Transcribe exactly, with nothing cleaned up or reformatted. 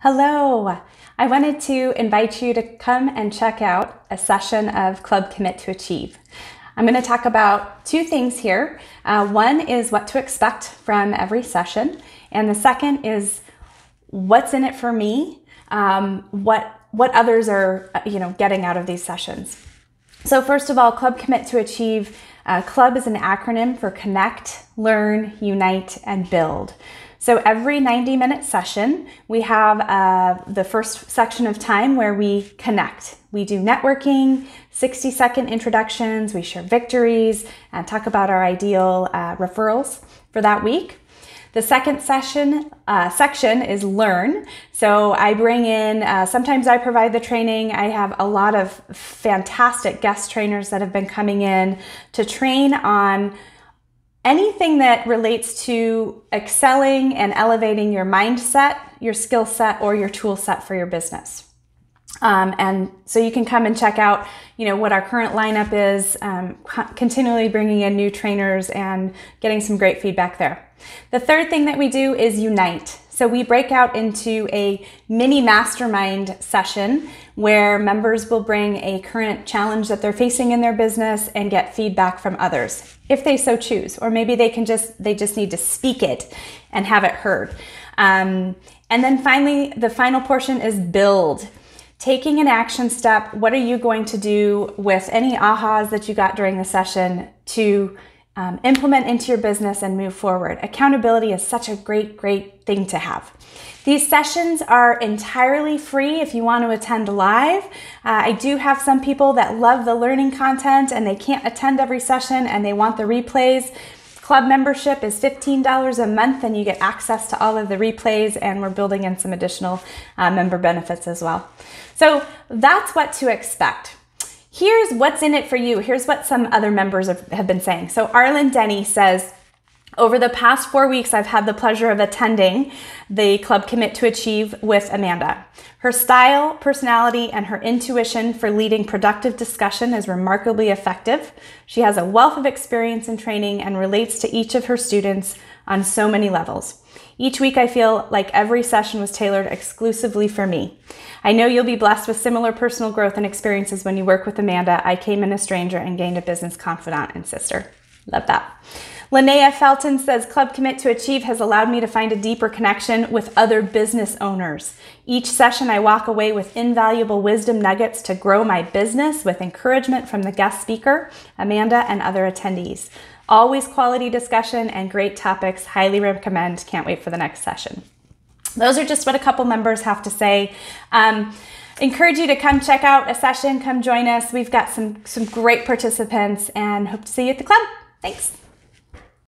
Hello! I wanted to invite you to come and check out a session of Club Commit to Achieve. I'm going to talk about two things here. Uh, one is what to expect from every session, and the second is what's in it for me, um, what what others are you know getting out of these sessions. So first of all, Club Commit to Achieve. Uh, CLUB is an acronym for Connect, Learn, Unite, and Build. So every ninety minute session, we have uh, the first section of time where we connect. We do networking, sixty second introductions, we share victories, and talk about our ideal uh, referrals for that week. The second session uh, section is Learn. So I bring in, uh, sometimes I provide the training. I have a lot of fantastic guest trainers that have been coming in to train on anything that relates to excelling and elevating your mindset, your skill set, or your tool set for your business. Um, and so you can come and check out, you know, what our current lineup is, um, continually bringing in new trainers and getting some great feedback there. The third thing that we do is Unite. So we break out into a mini mastermind session where members will bring a current challenge that they're facing in their business and get feedback from others, if they so choose, or maybe they can just, they just need to speak it and have it heard. Um, and then finally, the final portion is Build. Taking an action step, what are you going to do with any ahas that you got during the session to um, implement into your business and move forward? Accountability is such a great, great thing to have. These sessions are entirely free if you want to attend live. Uh, I do have some people that love the learning content and they can't attend every session and they want the replays. Club membership is fifteen dollars a month and you get access to all of the replays, and we're building in some additional uh, member benefits as well. So that's what to expect. Here's what's in it for you. Here's what some other members have been saying. So Arlen Denny says, over the past four weeks, I've had the pleasure of attending the Club Commit to Achieve with Amanda. Her style, personality, and her intuition for leading productive discussion is remarkably effective. She has a wealth of experience in training and relates to each of her students on so many levels. Each week, I feel like every session was tailored exclusively for me. I know you'll be blessed with similar personal growth and experiences when you work with Amanda. I came in a stranger and gained a business confidant and sister. Love that. Linnea Felton says, Club Commit to Achieve has allowed me to find a deeper connection with other business owners. Each session I walk away with invaluable wisdom nuggets to grow my business with encouragement from the guest speaker, Amanda, and other attendees. Always quality discussion and great topics. Highly recommend. Can't wait for the next session. Those are just what a couple members have to say. Um, encourage you to come check out a session, come join us. We've got some, some great participants and hope to see you at the club. Thanks.